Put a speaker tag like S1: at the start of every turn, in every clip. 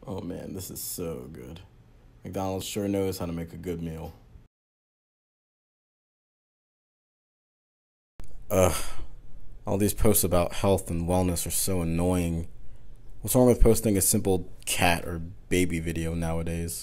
S1: Oh man, this is so good. McDonald's sure knows how to make a good meal. Ugh. All these posts about health and wellness are so annoying. What's wrong with posting a simple cat or baby video nowadays?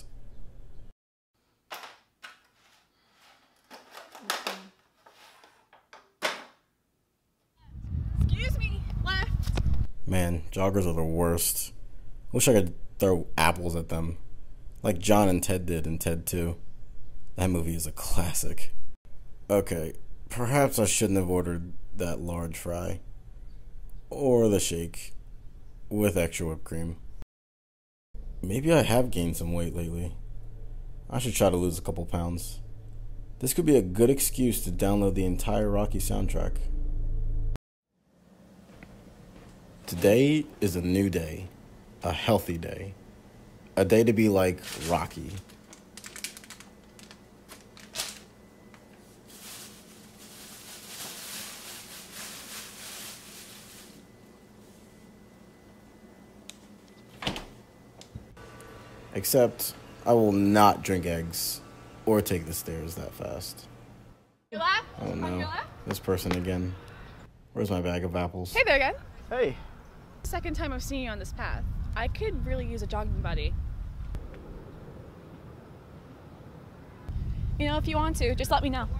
S2: Excuse me, left.
S1: Man, joggers are the worst. Wish I could throw apples at them. Like John and Ted did in Ted 2. That movie is a classic. Okay, perhaps I shouldn't have ordered that large fry. Or the shake. With extra whipped cream. Maybe I have gained some weight lately. I should try to lose a couple pounds. This could be a good excuse to download the entire Rocky soundtrack. Today is a new day. A healthy day. A day to be like Rocky. Except, I will not drink eggs or take the stairs that fast.
S2: Your left?
S1: Oh
S2: On your
S1: no,
S2: left?
S1: this person again. Where's my bag of apples?
S2: Hey there again.
S1: Hey.
S2: Second time I've seen you on this path. I could really use a jogging buddy. You know, if you want to, just let me know.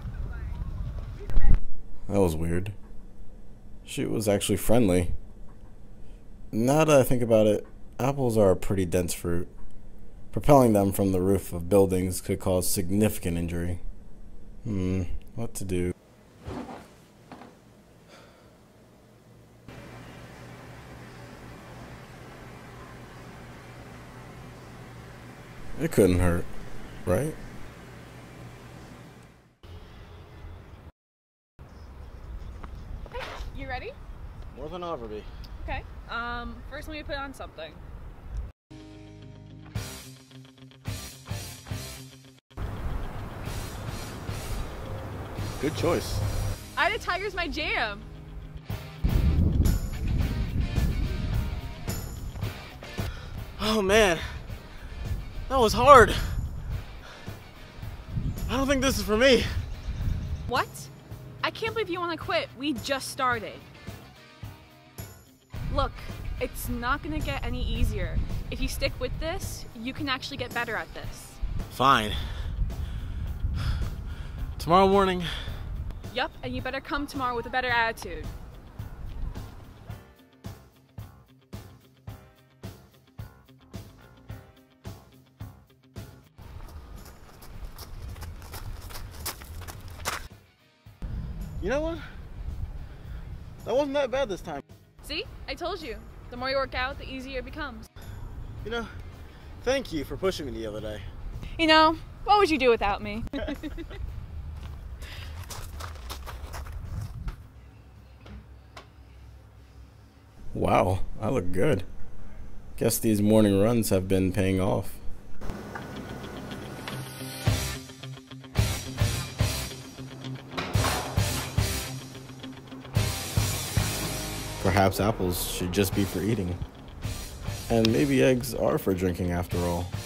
S1: That was weird. She was actually friendly. Now that I think about it, apples are a pretty dense fruit. Propelling them from the roof of buildings could cause significant injury. What to do? It couldn't hurt, right?
S2: Hey, you ready?
S1: More than I'll ever be.
S2: Okay. First let me put on something.
S1: Good choice.
S2: Eye of the Tiger's my jam.
S1: Oh man, that was hard. I don't think this is for me.
S2: What? I can't believe you want to quit. We just started. Look, it's not gonna get any easier. If you stick with this, you can actually get better at this.
S1: Fine. Tomorrow morning.
S2: Yup, and you better come tomorrow with a better attitude.
S1: You know what? That wasn't that bad this time.
S2: See? I told you. The more you work out, the easier it becomes.
S1: You know, thank you for pushing me the other day.
S2: You know, what would you do without me?
S1: Wow, I look good. Guess these morning runs have been paying off. Perhaps apples should just be for eating. And maybe eggs are for drinking after all.